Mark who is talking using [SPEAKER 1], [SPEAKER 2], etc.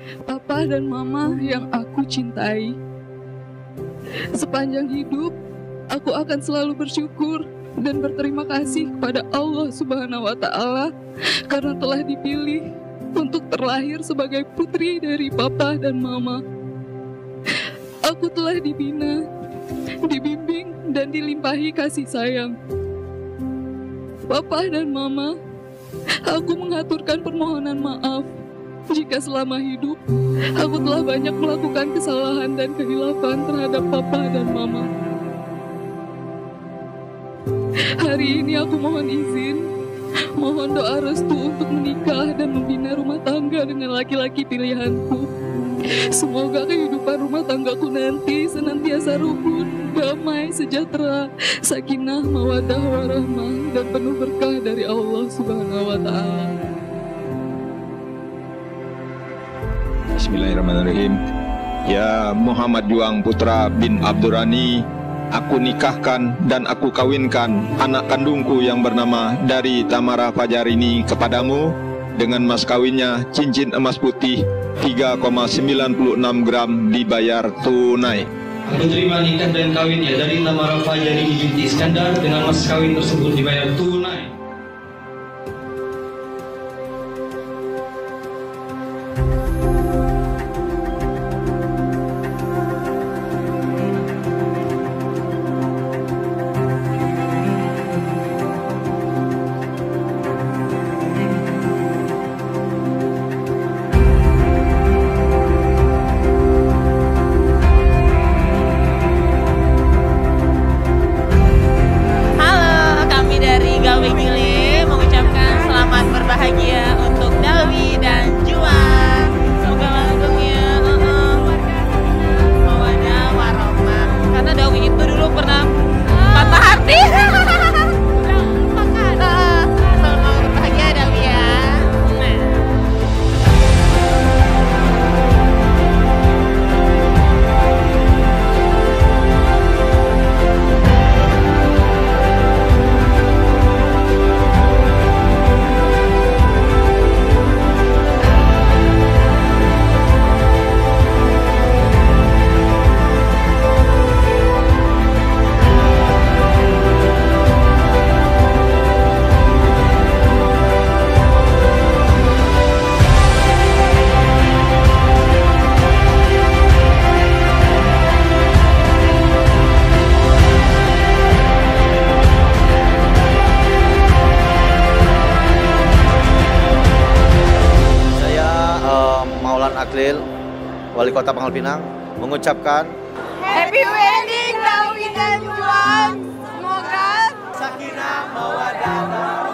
[SPEAKER 1] Papa dan Mama yang aku cintai. Sepanjang hidup, aku akan selalu bersyukur dan berterima kasih kepada Allah Subhanahu wa Ta'ala karena telah dipilih untuk terlahir sebagai putri dari Papa dan Mama. Aku telah dibina, dibimbing, dan dilimpahi kasih sayang. Papa dan Mama, aku mengaturkan permohonan maaf jika selama hidup aku telah banyak melakukan kesalahan dan kehilafan terhadap Papa dan Mama. Hari ini aku mohon izin, mohon doa restu untuk menikah dan membina rumah tangga dengan laki-laki pilihanku. Semoga kehidupan rumah tanggaku nanti senantiasa rukun, damai, sejahtera, sakinah, mawaddah, warahmah, dan penuh berkah dari Allah Subhanahu wa Ta'ala.
[SPEAKER 2] Bismillahirrahmanirrahim. Ya Muhammad Juang putra bin Abdurrani, aku nikahkan dan aku kawinkan anak kandungku yang bernama Dari Tamara Fajar ini kepadamu dengan mas kawinnya cincin emas putih 3,96 gram dibayar tunai.
[SPEAKER 3] Aku terima nikah dan kawinnya Dari Tamara Fajar binti Iskandar dengan mas kawin tersebut dibayar tunai.
[SPEAKER 4] Mengucapkan selamat berbahagia untuk Dawi dan Juang. Semoga langgengnya mawaddah warahmah. Karena Dawi itu dulu pernah patah hati. Selamat berbahagia Dawi ya.
[SPEAKER 5] Aklil, Wali Kota Pangkal Pinang, mengucapkan
[SPEAKER 6] Happy Wedding Dawi dan Juang. Semoga
[SPEAKER 5] sakinah mawaddah